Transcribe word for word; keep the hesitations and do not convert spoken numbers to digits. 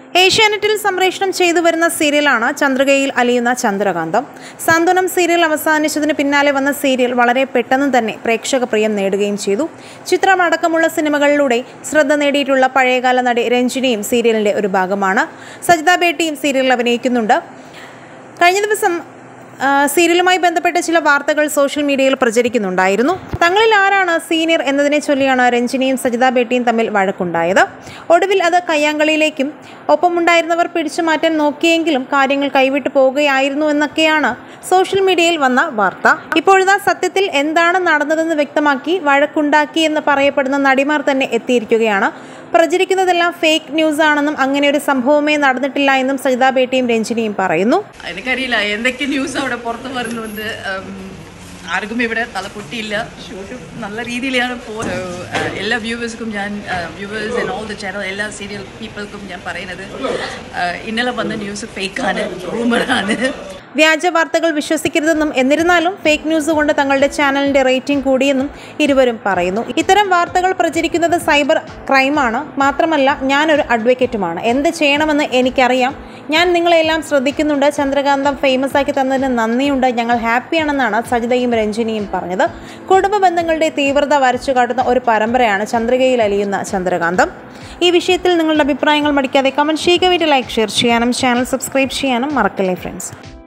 ഏഷ്യാനെറ്റിൽ സംപ്രേഷണം ചെയ്തു വരുന്ന സീരിയലാണ് ചന്ദ്രികയിൽ അലിയുന്ന ചന്ദ്രകാന്തം. സാന്ത്വനം സീരിയൽ അവസാനിച്ചതിന് പിന്നാലെ വന്ന സീരിയൽ വളരെ പെട്ടെന്ന് തന്നെ പ്രേക്ഷക പ്രിയം നേടുകയും ചെയ്തു. ചിത്രമടക്കമുള്ള സിനിമകളിലൂടെ ശ്രദ്ധ നേടിയിട്ടുള്ള പഴയകാല നടി രഞ്ജിനിയും സീരിയലിൻ്റെ ഒരു ഭാഗമാണ്. സജിത ബേട്ടിയും സീരിയലിൽ അഭിനയിക്കുന്നുണ്ട്. കഴിഞ്ഞ ദിവസം സീരിയലുമായി ബന്ധപ്പെട്ട ചില വാർത്തകൾ സോഷ്യൽ മീഡിയയിൽ പ്രചരിക്കുന്നുണ്ടായിരുന്നു. തങ്ങളിൽ ആരാണ് സീനിയർ എന്നതിനെ ചൊല്ലിയാണ് രഞ്ജിനിയും സജിത ബേട്ടിയും തമ്മിൽ വഴക്കുണ്ടായത്. ഒടുവിൽ അത് കയ്യാങ്കളിയിലേക്കും ഒപ്പമുണ്ടായിരുന്നവർ പിടിച്ചു മാറ്റാൻ നോക്കിയെങ്കിലും കാര്യങ്ങൾ കൈവിട്ടു പോവുകയായിരുന്നു എന്നൊക്കെയാണ് സോഷ്യൽ മീഡിയയിൽ വന്ന വാർത്ത. ഇപ്പോഴത്തെ സത്യത്തിൽ എന്താണ് നടന്നതെന്ന് വ്യക്തമാക്കി വഴക്കുണ്ടാക്കി എന്ന് പറയപ്പെടുന്ന നടിമാർ തന്നെ എത്തിയിരിക്കുകയാണ്. പ്രചരിക്കുന്നതെല്ലാം ഫേക്ക് ന്യൂസ് ആണെന്നും അങ്ങനെ ഒരു സംഭവമേ നടന്നിട്ടില്ല എന്നും സജിത ബേട്ടിയും രഞ്ജിനിയും പറയുന്നു. എനിക്കറിയില്ല എന്തൊക്കെ ന്യൂസ് അവിടെ പുറത്ത് വരുന്നുണ്ട്. ആർക്കും ഇവിടെ തലപ്പൊട്ടിയില്ല. ഷൂട്ട് നല്ല രീതിയിലാണ് പോകുന്നത്. എല്ലാ വ്യൂവേഴ്സിനും ഞാൻ viewers and all the channel എല്ലാ സീരിയൽ പീപ്പിൾക്കും ഞാൻ പറയുന്നത് ഇന്നലെ വന്ന ന്യൂസ് ഫേക്കാണ്, റൂമറാണ്. വ്യാജ വാർത്തകൾ വിശ്വസിക്കരുതെന്നും എന്നിരുന്നാലും ഫേക്ക് ന്യൂസ് കൊണ്ട് തങ്ങളുടെ ചാനലിൻ്റെ റേറ്റിംഗ് കൂടിയെന്നും ഇരുവരും പറയുന്നു. ഇത്തരം വാർത്തകൾ പ്രചരിക്കുന്നത് സൈബർ ക്രൈമാണ്. മാത്രമല്ല ഞാനൊരു അഡ്വക്കേറ്റുമാണ്. എന്ത് ചെയ്യണമെന്ന് എനിക്കറിയാം. ഞാൻ നിങ്ങളെല്ലാം ശ്രദ്ധിക്കുന്നുണ്ട്. ചന്ദ്രകാന്തം ഫേമസ് ആക്കി തന്നതിന് നന്ദിയുണ്ട്. ഞങ്ങൾ ഹാപ്പിയാണെന്നാണ് സജിതയും രഞ്ജിനിയും പറഞ്ഞത്. കുടുംബ ബന്ധങ്ങളുടെ തീവ്രത വരച്ചു കാട്ടുന്ന ഒരു പരമ്പരയാണ് ചന്ദ്രികയിൽ അലിയുന്ന ചന്ദ്രകാന്തം. ഈ വിഷയത്തിൽ നിങ്ങളുടെ അഭിപ്രായങ്ങൾ മടിക്കാതെ കമൻറ്റ് ചെയ്യുക. വീഡിയോ ലൈക്ക് ഷെയർ ചെയ്യാനും ചാനൽ സബ്സ്ക്രൈബ് ചെയ്യാനും മറക്കല്ലേ ഫ്രണ്ട്സ്.